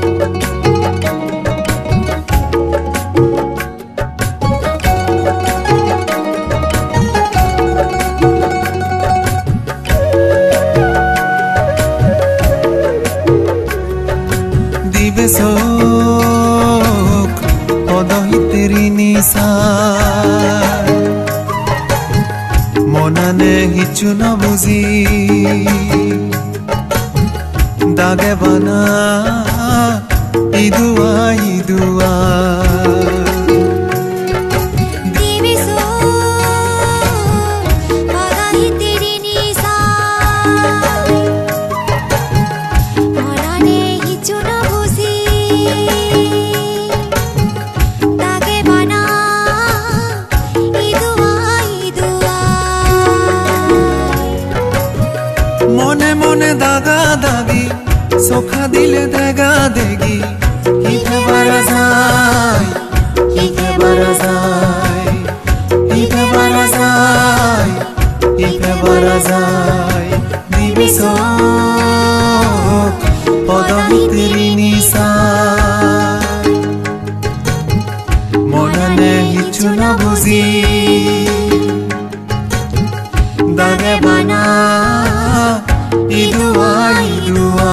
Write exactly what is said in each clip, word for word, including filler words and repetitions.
बेसोक पदही तेरी निशा मनाने हिचु न बुझी दागे बना इदुआ इदुआ मने मने दागा दागी सोखा दिले देगा देगी हिते बारा जाय हिते बारा जाय हिते बारा जाय हिते बारा जाय दिबे सोक पदही तेरी निशा मनाने हिचु न बुझी दागे बना इदुआ इदुआ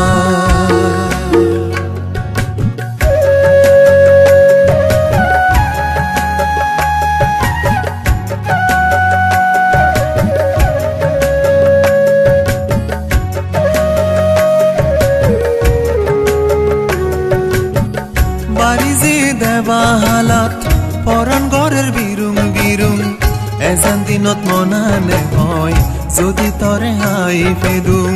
बारी जे देवा हालात परन गरेर बिरुं बिरुं एजान दिनत मनाने हय যদি তরে হাই ফেদুম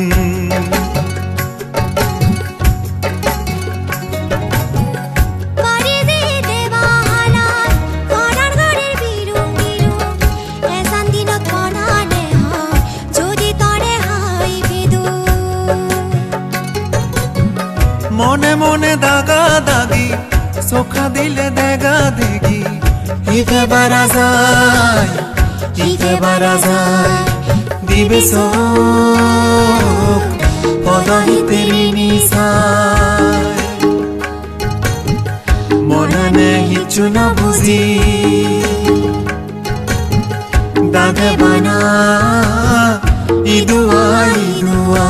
মনে মনে দাগা দাগি সোখা দিলে দেগা দেগি হিতে বারা যায় হিতে বারা যায় দিবে সোক পদহি তেরি নিশা মনানে হিচু ন বুঝি দাগে বানা ইদুয়া ইদুয়া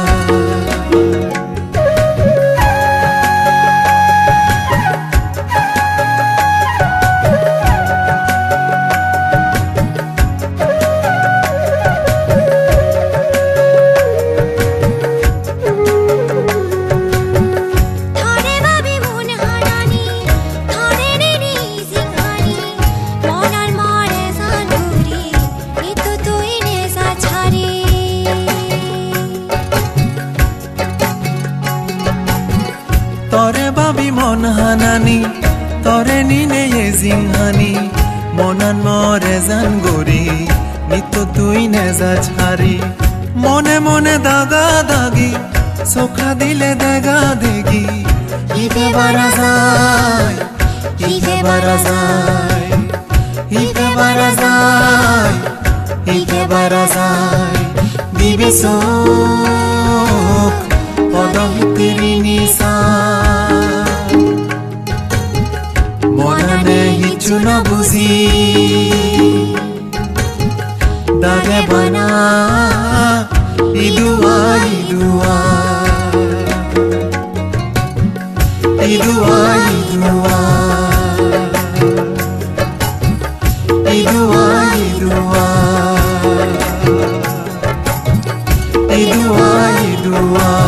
तोरे बाबी मन हानानी तोरे नीने ये जिंहानी मनान मरे जान गोरी नितो तुई नेजा छारी मने मने दागा दागी सोखा दिले देगा देगी हिते बारा जाय हिते बारा जाय हिते बारा जाय हिते बारा जाय दिबे सोक पदही तेरी निशा मनाने हिचु न बुझी दागे बना इदुआ इदुआ इदुआ इदुआ इदुआ इदुआ इदुआ इदुआ